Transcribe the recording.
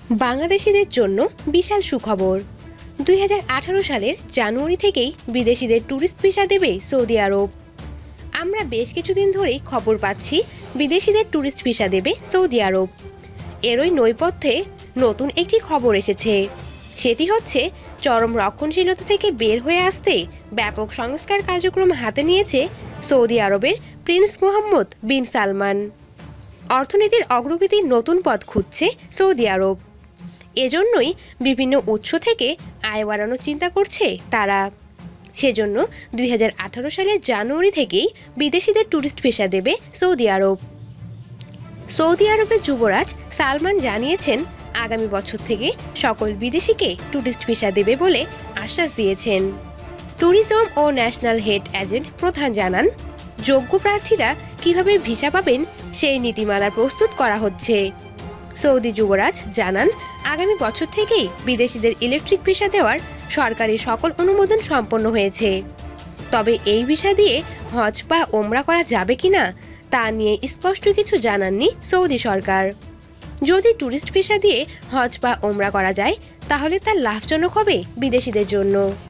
বাংলাদেশিদের জন্য বিশাল সুখবর। 2018 সালের জানুয়ারি থেকেই বিদেশিদের ট্যুরিস্ট ভিসা দেবে সৌদি আরব। আমরা বেশ কিছুদিন ধরেই খবর পাচ্ছি বিদেশিদের ট্যুরিস্ট ভিসা দেবে সৌদি আরব। এরই নৈপথ্যে নতুন একটি খবর এসেছে। সেটি হচ্ছে চরম রক্ষণশীলতা থেকে বের হয়ে আসতে ব্যাপক সংস্কার কার্যক্রম হাতে নিয়েছে সৌদি আরবের প্রিন্স মোহাম্মদ বিন সালমান। অর্থনীতির অগ্রগতির নতুন পথ খুঁজছে সৌদি আরব। এজন্যই বিভিন্ন উৎস থেকে আয় বাড়ানোর চিন্তা করছে তারা। সেজন্য 2018 সালের জানুয়ারি থেকেই বিদেশিদের ট্যুরিস্ট ভিসা দেবে সৌদি আরব। সৌদি আরবের যুবরাজ সালমান জানিয়েছেন, আগামী বছর থেকে সকল বিদেশিকে ট্যুরিস্ট ভিসা দেবে বলে আশ্বাস দিয়েছেন। ট্যুরিজম ও ন্যাশনাল হেড এজেন্ট প্রধান জানান, যোগ্য প্রার্থীরা কিভাবে ভিসা পাবেন সেই নীতিমালা প্রস্তুত করা হচ্ছে। সৌদি যুবরাজ জানান, আগামী বছর থেকেই বিদেশিদের ইলেকট্রিক ভিসা দেওয়ার সরকারি সকল অনুমোদন সম্পন্ন হয়েছে। তবে এই ভিসা দিয়ে হজ বা ওমরা করা যাবে কিনা তা নিয়ে স্পষ্ট কিছু জানাননি সৌদি সরকার। যদি ট্যুরিস্ট ভিসা দিয়ে হজ বা ওমরা করা যায় তাহলে তা লাভজনক হবে বিদেশিদের জন্য।